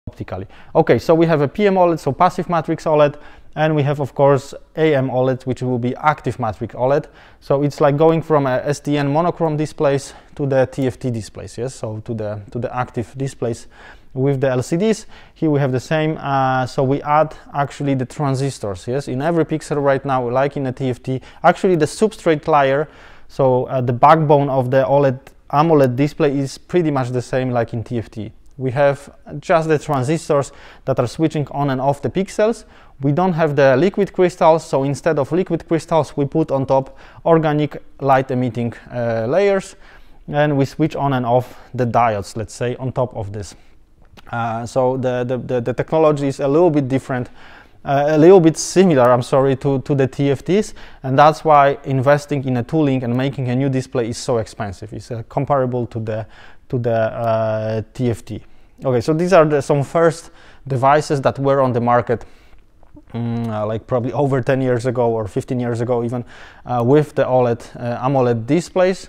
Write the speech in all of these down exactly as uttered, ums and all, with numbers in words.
optically. Okay, so we have a P M OLED, so passive matrix OLED, and we have of course A M OLED, which will be active matrix OLED. So it's like going from a S D N monochrome displays to the T F T displays, yes, so to the to the active displays with the L C Ds. Here we have the same, uh, so we add actually the transistors, yes, in every pixel right now, like in a T F T. Actually the substrate layer, so uh, the backbone of the OLED AMOLED display is pretty much the same like in T F T. We have just the transistors that are switching on and off the pixels. We don't have the liquid crystals, so instead of liquid crystals we put on top organic light emitting uh, layers, and we switch on and off the diodes, let's say, on top of this. Uh, so the, the, the, the technology is a little bit different, uh, a little bit similar, I'm sorry, to, to the T F Ts, and that's why investing in a tooling and making a new display is so expensive. It's uh, comparable to the to the uh, T F T. Okay, so these are the, some first devices that were on the market mm, uh, like probably over ten years ago or fifteen years ago even, uh, with the OLED, uh, AMOLED displays.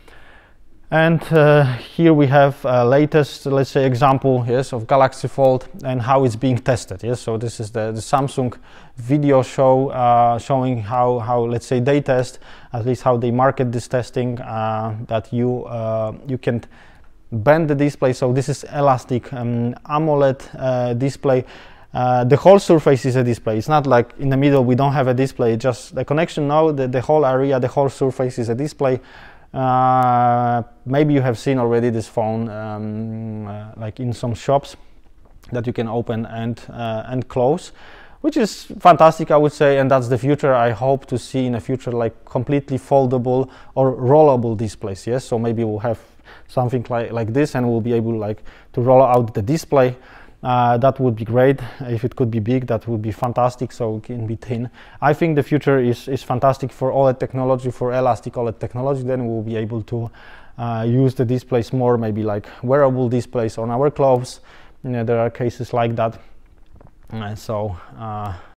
And uh, here we have uh, latest, let's say, example, yes, of Galaxy Fold and how it's being tested. Yes, so this is the, the Samsung video show uh, showing how, how, let's say, they test, at least how they market this testing, uh, that you uh, you can bend the display. So this is elastic um, AMOLED uh, display. Uh, the whole surface is a display. It's not like in the middle we don't have a display, just the connection. No, the, the whole area, the whole surface is a display. Uh, maybe you have seen already this phone um, uh, like in some shops that you can open and uh, and close, which is fantastic, I would say, and that's the future. I hope to see in the future like completely foldable or rollable displays. Yes, so maybe we'll have something like like this, and we'll be able like to roll out the display. Uh, that would be great. If it could be big, that would be fantastic, so it can be thin. I think the future is, is fantastic for OLED technology, for elastic OLED technology. Then we'll be able to uh, use the displays more, maybe like wearable displays on our clothes. You know, there are cases like that. And so uh,